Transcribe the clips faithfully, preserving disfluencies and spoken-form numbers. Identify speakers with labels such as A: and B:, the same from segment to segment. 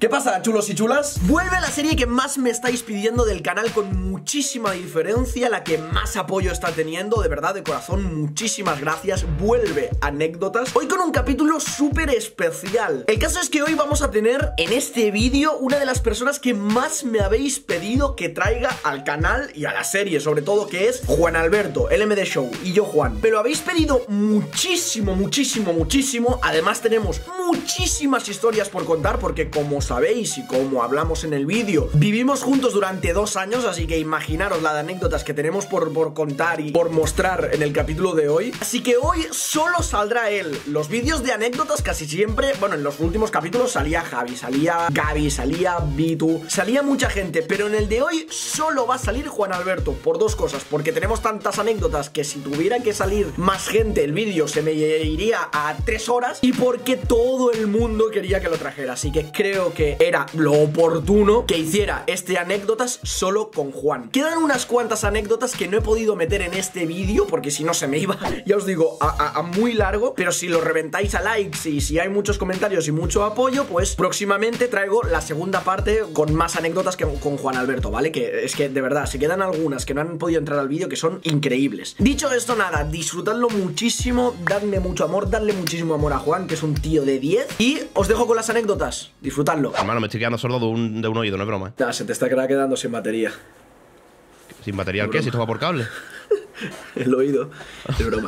A: ¿Qué pasa, chulos y chulas? Vuelve la serie que más me estáis pidiendo del canal con muchísima diferencia, la que más apoyo está teniendo, de verdad, de corazón, muchísimas gracias. Vuelve Anécdotas, hoy con un capítulo súper especial. El caso es que hoy vamos a tener en este vídeo una de las personas que más me habéis pedido que traiga al canal y a la serie, sobre todo, que es Juan Alberto, el M D Show, y yo Juan. Me lo habéis pedido muchísimo, muchísimo, muchísimo. Además tenemos muchísimas historias por contar, porque como sabéis y como hablamos en el vídeo, vivimos juntos durante dos años, así que imaginaros la de anécdotas que tenemos por, por contar y por mostrar en el capítulo de hoy. Así que hoy solo saldrá él. Los vídeos de anécdotas casi siempre, bueno, en los últimos capítulos salía Javi, salía Gaby, salía Vitu, salía mucha gente, pero en el de hoy solo va a salir Juan Alberto, por dos cosas, porque tenemos tantas anécdotas que si tuviera que salir más gente el vídeo se me iría a tres horas, y porque todo el mundo quería que lo trajera, así que creo que era lo oportuno que hiciera este anécdotas solo con Juan. Quedan unas cuantas anécdotas que no he podido meter en este vídeo porque si no se me iba, ya os digo, a, a, a muy largo, pero si lo reventáis a likes y si hay muchos comentarios y mucho apoyo, pues próximamente traigo la segunda parte con más anécdotas que con Juan Alberto, ¿vale? Que es que de verdad se quedan algunas que no han podido entrar al vídeo que son increíbles. Dicho esto, nada, disfrutadlo muchísimo, dadle mucho amor, dadle muchísimo amor a Juan, que es un tío de diez, y os dejo con las anécdotas, disfrutadlo.
B: Hermano, me estoy quedando sordo de un, de un oído, no es broma, ¿eh?
A: Ya, se te está quedando sin batería.
B: ¿Sin batería qué? ¿Si esto va por cable?
A: El oído, es broma.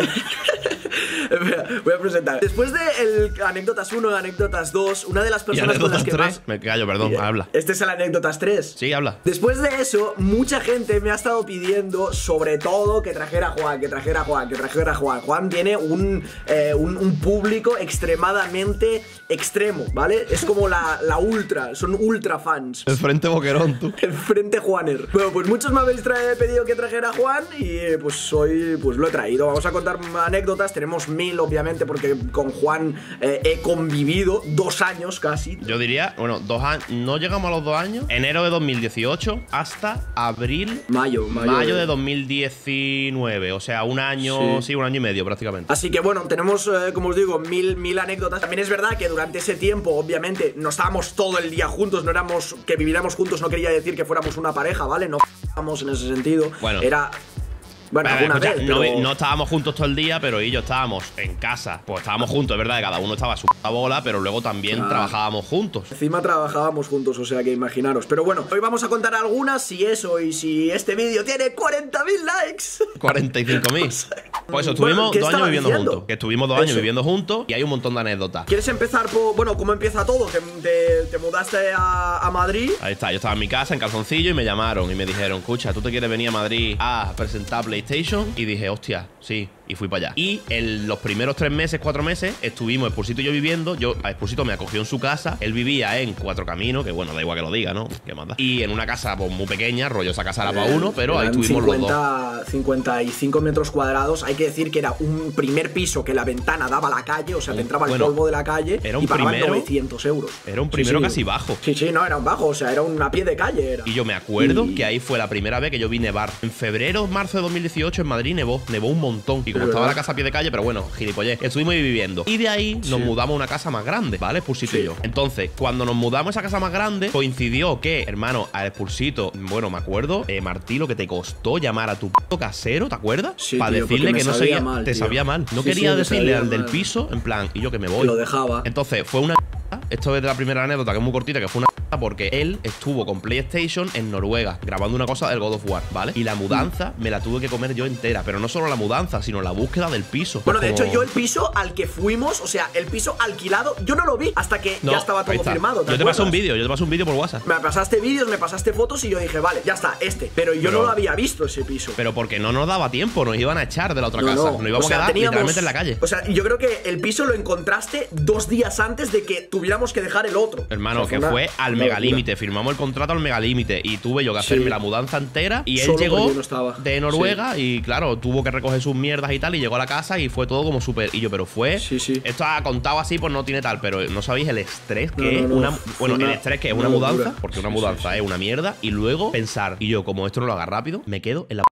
A: Voy a presentar. Después de el anécdotas uno, anécdotas dos, una de las personas con las que más...
B: Me callo, perdón,
A: Mira,
B: habla.
A: Este es el anécdotas tres.
B: Sí, habla.
A: Después de eso, mucha gente me ha estado pidiendo, sobre todo, que trajera a Juan, que trajera a Juan, que trajera a Juan. Juan tiene un, eh, un, un público extremadamente extremo, ¿vale? Es como la, la ultra, son ultra fans.
B: El frente boquerón, tú.
A: El frente Juaner. Bueno, pues muchos me habéis pedido que trajera a Juan y pues hoy pues lo he traído. Vamos a contar anécdotas, tenemos mil obviamente porque con Juan eh, he convivido dos años casi.
B: Yo diría, bueno, dos años, no llegamos a los dos años. Enero de dos mil dieciocho hasta abril,
A: Mayo, mayo,
B: mayo de dos mil diecinueve. O sea, un año, sí, sí un año y medio prácticamente.
A: Así que bueno, tenemos, eh, como os digo, mil, mil anécdotas. También es verdad que durante ese tiempo, obviamente, no estábamos todo el día juntos, no éramos, que viviéramos juntos no quería decir que fuéramos una pareja, ¿vale? No estábamos en ese sentido.
B: Bueno.
A: Era... Bueno,
B: Pero,
A: alguna
B: escucha,
A: vez,
B: no,
A: pero...
B: no estábamos juntos todo el día, pero ellos estábamos en casa. Pues estábamos juntos, es verdad que cada uno estaba a su puta bola, pero luego también
A: Claro.
B: trabajábamos juntos.
A: Encima trabajábamos juntos, o sea que imaginaros. Pero bueno, hoy vamos a contar algunas, si eso y si este vídeo tiene cuarenta mil likes.
B: cuarenta y cinco mil. Pues eso,
A: Bueno,
B: estuvimos
A: ¿qué
B: dos años
A: estaba
B: viviendo
A: diciendo?
B: juntos. Que estuvimos dos años
A: Eso.
B: viviendo juntos y hay un montón de anécdotas.
A: ¿Quieres empezar por, bueno, cómo empieza todo? Te, te, te mudaste a, a Madrid.
B: Ahí está, yo estaba en mi casa en calzoncillo y me llamaron y me dijeron, escucha, ¿tú te quieres venir a Madrid a presentar PlayStation? Y dije, hostia, sí, y fui para allá. Y en los primeros tres meses, cuatro meses, estuvimos Expulsito y yo viviendo. Yo, a Expulsito me acogió en su casa. Él vivía en Cuatro Caminos, que bueno, da igual que lo diga, ¿no? ¿Qué más da? Y en una casa pues, muy pequeña, rollo esa casa era para uno, pero ahí
A: Eran
B: estuvimos
A: cincuenta,
B: los dos.
A: cincuenta y cinco metros cuadrados. Hay que decir que era un primer piso que la ventana daba a la calle, o sea, te entraba
B: Bueno,
A: el polvo de la calle.
B: era un
A: y pagaban
B: primero-
A: novecientos euros.
B: Era un primero
A: Sí, sí.
B: casi bajo.
A: Sí, sí, no, era un bajo, o sea, era un a pie de calle. Era.
B: Y yo me acuerdo
A: Y-
B: que ahí fue la primera vez que yo vi nevar. En febrero, marzo de dos mil dieciocho en Madrid nevó, nevó un montón. Y como
A: Es
B: estaba
A: verdad.
B: la casa a pie de calle, pero bueno, gilipollez, estuvimos ahí viviendo. Y de ahí nos
A: Sí.
B: mudamos a una casa más grande, ¿vale? Expulsito
A: Sí.
B: y yo. Entonces, cuando nos mudamos a esa casa más grande, coincidió que, hermano, al Expulsito, bueno, me acuerdo, eh, Martí, lo que te costó llamar a tu puto casero, ¿te acuerdas?
A: Sí,
B: Para
A: tío,
B: decirle
A: porque me
B: que no
A: sabía
B: seguía,
A: mal,
B: te
A: tío.
B: sabía mal. No
A: Sí,
B: quería
A: sí, me
B: decirle
A: sabía
B: al del
A: mal.
B: piso, en plan, y yo que me voy.
A: Lo dejaba.
B: Entonces, fue una... Esto es de la primera anécdota, que es muy cortita, que fue una porque él estuvo con PlayStation en Noruega grabando una cosa del God of War, ¿vale? Y la mudanza me la tuve que comer yo entera, pero no solo la mudanza, sino la búsqueda del piso.
A: Bueno, de
B: Como-
A: hecho, yo el piso al que fuimos, o sea, el piso alquilado, yo no lo vi hasta que
B: No,
A: ya estaba
B: ahí
A: todo
B: está.
A: firmado.
B: Yo te paso un
A: acuerdas?
B: vídeo, yo te paso un vídeo por WhatsApp.
A: Me pasaste vídeos, me pasaste fotos y yo dije, vale, ya está, este. Pero yo
B: Pero-
A: no lo había visto ese piso.
B: Pero porque no nos daba tiempo, nos iban a echar de la otra
A: No,
B: casa.
A: no.
B: Nos íbamos
A: O sea,
B: a quedar
A: teníamos-
B: literalmente en la calle.
A: O sea, yo creo que el piso lo encontraste dos días antes de que tuviéramos que dejar el otro.
B: Hermano,
A: O sea,
B: que
A: una-
B: fue al
A: una
B: mega
A: locura.
B: límite. Firmamos el contrato al mega límite y tuve yo que
A: Sí.
B: hacerme la mudanza entera. Y él
A: Solo
B: llegó
A: porque yo no estaba.
B: de Noruega y, claro, tuvo que recoger sus mierdas y tal. Y llegó a la casa y fue todo como súper. Y yo, pero fue.
A: Sí, sí.
B: Esto ha contado así, pues no tiene tal. Pero no sabéis el estrés que
A: No,
B: es
A: no, no.
B: una.
A: Fue
B: Bueno,
A: una-
B: el estrés que es
A: una
B: una
A: locura.
B: mudanza. Porque una
A: Sí,
B: mudanza
A: sí, sí.
B: es una mierda. Y luego pensar. Y yo, como esto no lo haga rápido, me quedo en la puta calle.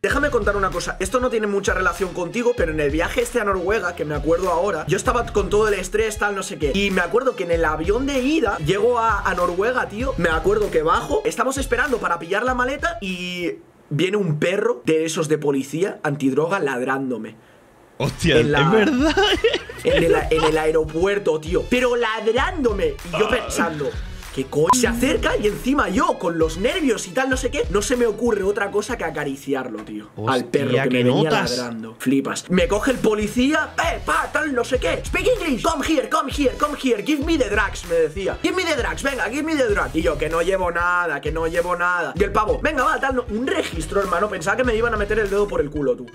A: Déjame contar una cosa, esto no tiene mucha relación contigo, pero en el viaje este a Noruega, que me acuerdo ahora, yo estaba con todo el estrés, tal, no sé qué, y me acuerdo que en el avión de ida, llego a, a Noruega, tío, me acuerdo que bajo, estamos esperando para pillar la maleta y viene un perro de esos de policía antidroga ladrándome.
B: Hostia, la, es verdad.
A: En el, en el aeropuerto, tío, pero ladrándome, y yo pensando... ¿Qué coño? Se acerca y encima yo, con los nervios y tal, no sé qué, no se me ocurre otra cosa que acariciarlo, tío. Hostia, al perro que me venía notas. ladrando. Flipas. Me coge el policía, eh, pa, tal, no sé qué. Speak English. Come here, come here, come here. Give me the drugs, me decía. Give me the drugs, venga, give me the drugs. Y yo, que no llevo nada, que no llevo nada. Y el pavo, venga, va, tal, no. Un registro, hermano. Pensaba que me iban a meter el dedo por el culo, tú.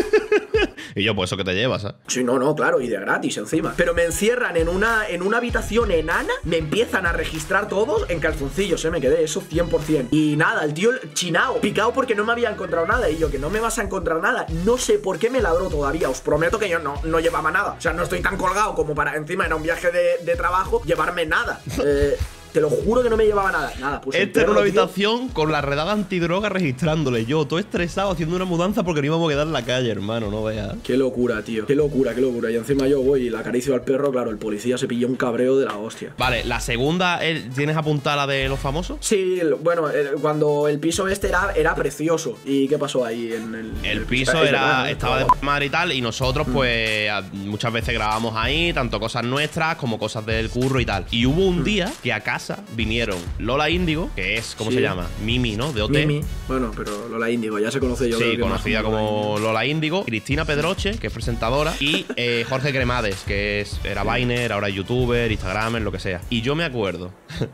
B: Y yo, pues eso que te llevas, ¿eh?
A: Sí, no, no, claro, y de gratis encima. Pero me encierran en una, en una habitación enana, me empiezan a registrar todos en calzoncillos, ¿eh? Me quedé eso cien por cien. Y nada, el tío chinao, picado porque no me había encontrado nada. Y yo, que no me vas a encontrar nada. No sé por qué me ladró todavía. Os prometo que yo no, no llevaba nada. O sea, no estoy tan colgado como para encima, era un viaje de, de trabajo, llevarme nada. Eh... Te lo juro que no me llevaba nada. Nada, pues.
B: Este era una habitación con la redada antidroga registrándole. Yo, todo estresado, haciendo una mudanza porque no íbamos a quedar en la calle, hermano, no veas.
A: Qué locura, tío. Qué locura, qué locura. Y encima yo voy y la acaricio al perro, claro, el policía se pilló un cabreo de la hostia.
B: Vale, la segunda, ¿tienes apuntada la de los famosos?
A: Sí, bueno, cuando el piso este era, era precioso. ¿Y qué pasó ahí en el.
B: El, el piso era, estaba de madre y tal, y nosotros, pues, mm. muchas veces grabábamos ahí, tanto cosas nuestras como cosas del curro y tal. Y hubo un mm. día que a casa vinieron Lola Índigo, que es, ¿cómo sí. se llama? Mimi, ¿no? De O T.
A: Mimi, bueno, pero Lola Índigo, ya se conoce yo.
B: Sí, conocida como Lola Índigo. Cristina Pedroche, que es presentadora. Y eh, Jorge Cremades, que es, era sí. Viner, ahora es youtuber, instagramer, lo que sea. Y yo me acuerdo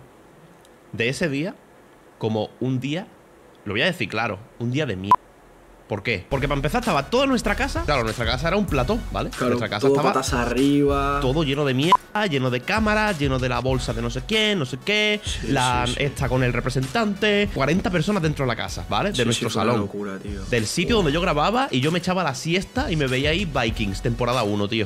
B: de ese día como un día, lo voy a decir claro, un día de mierda. ¿Por qué? Porque para empezar estaba toda nuestra casa. Claro, nuestra casa era un plató, ¿vale?
A: Claro,
B: nuestra casa
A: todo
B: estaba
A: patas arriba.
B: Todo lleno de mierda, lleno de cámaras, lleno de la bolsa de no sé quién, no sé qué. Sí, la sí, sí. esta con el representante. cuarenta personas dentro de la casa, ¿vale? De sí, nuestro sí, salón.
A: Locura, tío.
B: Del sitio oh. donde yo grababa y yo me echaba la siesta y me veía ahí Vikings, temporada uno, tío.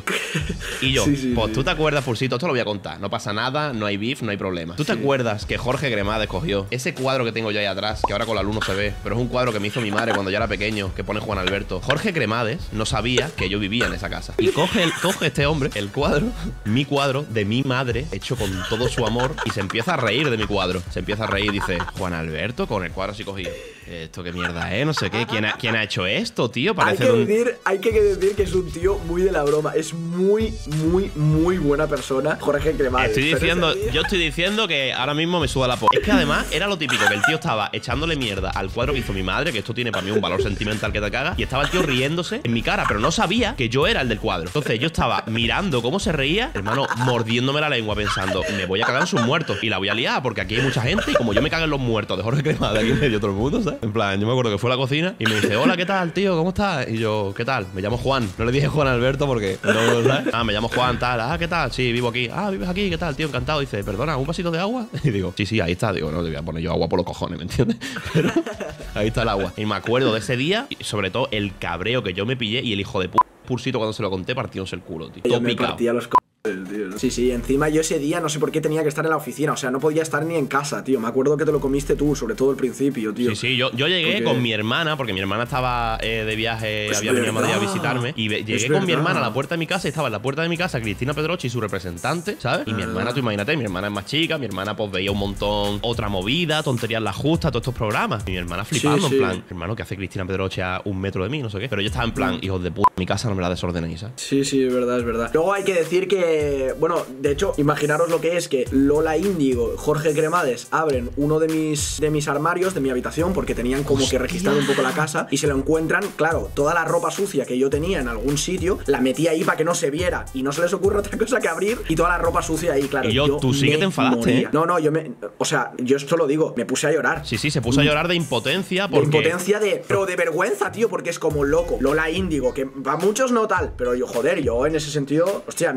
B: Y yo, sí, sí, pues sí. tú te acuerdas, Pulsito, esto lo voy a contar. No pasa nada, no hay beef, no hay problema. ¿Tú sí. te acuerdas que Jorge Cremades cogió ese cuadro que tengo yo ahí atrás, que ahora con la luz no se ve, pero es un cuadro que me hizo mi madre cuando yo era pequeño, que pone Juan Alberto? Jorge Cremades no sabía que yo vivía en esa casa. Y coge, el, coge este hombre el cuadro, mi cuadro, de mi madre, hecho con todo su amor, y se empieza a reír de mi cuadro. Se empieza a reír y dice, Juan Alberto, con el cuadro así cogido. Esto qué mierda es, no sé qué. ¿Quién ha, quién ha hecho esto, tío? Parece
A: hay, que
B: un...
A: decir, hay que decir que es un tío muy de la broma. Es muy, muy, muy buena persona, Jorge Cremades.
B: Estoy diciendo, yo estoy diciendo que ahora mismo me suda la po... Es que además era lo típico, que el tío estaba echándole mierda al cuadro que hizo mi madre, que esto tiene para mí un valor sentimental que te caga, y estaba el tío riéndose en mi cara, pero no sabía que yo era el del cuadro. Entonces yo estaba mirando cómo se reía, hermano, mordiéndome la lengua, pensando, me voy a cagar en sus muertos y la voy a liar, porque aquí hay mucha gente y como yo me cago en los muertos de Jorge Cremades, aquí medio todo el mundo, ¿sabes? En plan, yo me acuerdo que fue a la cocina y me dice, hola, ¿qué tal, tío? ¿Cómo estás? Y yo, ¿qué tal? Me llamo Juan. No le dije Juan Alberto porque no, ¿sabes? Ah, me llamo Juan, tal. Ah, ¿qué tal? Sí, vivo aquí. Ah, ¿vives aquí? ¿Qué tal, tío? Encantado. Dice, perdona, ¿un vasito de agua? Y digo, sí, sí, ahí está. Digo, no, te voy a poner yo agua por los cojones, ¿me entiendes? Pero ahí está el agua. Y me acuerdo de ese día y sobre todo el cabreo que yo me pillé y el hijo de p*** Pulsito cuando se lo conté partiéndose el culo, tío.
A: Yo me partía los c***. Tío, ¿no? Sí, sí, encima yo ese día no sé por qué tenía que estar en la oficina, o sea, no podía estar ni en casa, tío. Me acuerdo que te lo comiste tú, sobre todo al principio, tío.
B: Sí, sí, yo, yo llegué porque... con mi hermana, porque mi hermana estaba eh, de viaje, es había venido a Madrid a visitarme. Y llegué con mi hermana a la puerta de mi casa y estaba en la puerta de mi casa Cristina Pedroche y su representante, ¿sabes? Y mi hermana, tú imagínate, mi hermana es más chica, mi hermana pues veía un montón, otra movida, tonterías la justa, todos estos programas. Y mi hermana flipando, sí, sí. en plan, hermano, ¿qué hace Cristina Pedroche a un metro de mí? No sé qué. Pero yo estaba en plan, hijos de puta, mi casa no me la desordenéis, ¿sabes?
A: Sí, sí, es verdad, es verdad. Luego hay que decir que, bueno, de hecho, imaginaros lo que es que Lola Índigo, Jorge Cremades abren uno de mis, de mis armarios de mi habitación porque tenían como Hostia. que registrado un poco la casa y se lo encuentran, claro, toda la ropa sucia que yo tenía en algún sitio, la metí ahí para que no se viera y no se les ocurre otra cosa que abrir y toda la ropa sucia ahí, claro.
B: Y yo, yo tú sí que te enfadaste, ¿eh?
A: No, no, yo me, o sea, yo esto lo digo, me puse a llorar.
B: Sí, sí, se puso a llorar de impotencia porque...
A: De impotencia de, pero de vergüenza, tío, porque es como loco. Lola Índigo, que para muchos no tal, pero yo, joder, yo en ese sentido, hostia, a mí me encanta.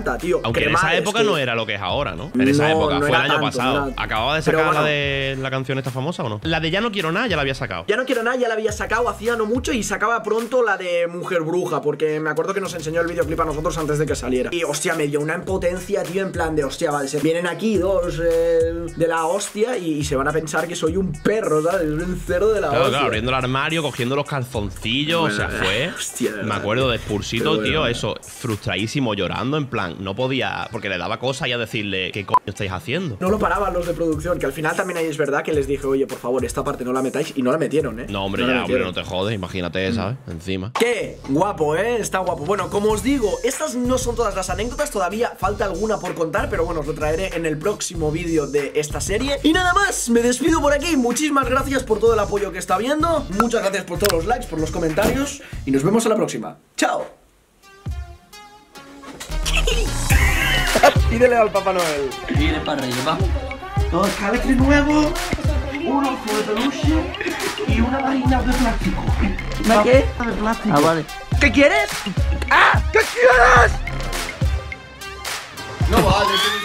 A: falta, tío.
B: Aunque
A: Cremades,
B: en esa época
A: que...
B: no era lo que es ahora, ¿no? En esa
A: No,
B: época,
A: no
B: fue el
A: era
B: año
A: tanto,
B: pasado.
A: no era-
B: ¿Acababa de
A: Pero
B: sacar
A: bueno.
B: la de la canción esta famosa o no? La de Ya no quiero nada, ya la había sacado.
A: Ya no quiero nada, ya la había sacado hacía no mucho y sacaba pronto la de Mujer Bruja, porque me acuerdo que nos enseñó el videoclip a nosotros antes de que saliera. Y hostia, me dio una impotencia, tío, en plan de hostia, vale, se vienen aquí dos eh, de la hostia y, y se van a pensar que soy un perro, ¿sabes? Un cerdo de la
B: Claro,
A: hostia.
B: claro, abriendo el armario, cogiendo los calzoncillos,
A: Bueno,
B: o sea, fue...
A: hostia, de verdad,
B: me acuerdo
A: tío.
B: de Spursito,
A: Pero bueno,
B: tío,
A: bueno.
B: eso, frustradísimo, llorando, en plan, no podía... Porque le daba cosa ya decirle, ¿qué coño estáis haciendo?
A: No lo paraban los de producción, que al final también ahí es verdad que les dije, oye, por favor, esta parte no la metáis, y no la metieron, ¿eh?
B: No, hombre,
A: No la
B: ya, hombre,
A: metieron.
B: no te jodes, imagínate, ¿sabes? Encima.
A: Qué guapo, ¿eh? Está guapo. Bueno, como os digo, estas no son todas las anécdotas, todavía falta alguna por contar, pero bueno, os lo traeré en el próximo vídeo de esta serie. Y nada más, me despido por aquí. Muchísimas gracias por todo el apoyo que está viendo. Muchas gracias por todos los likes, por los comentarios. Y nos vemos en la próxima. ¡Chao! Pídele al Papá Noel.
C: Viene para arriba.
A: Dos calcetines nuevos, un ojo de peluche y una vaina de plástico.
C: ¿Una qué?
A: De plástico.
C: Ah, vale.
A: ¿Qué quieres? ¡Ah! ¿Qué quieres? No vale,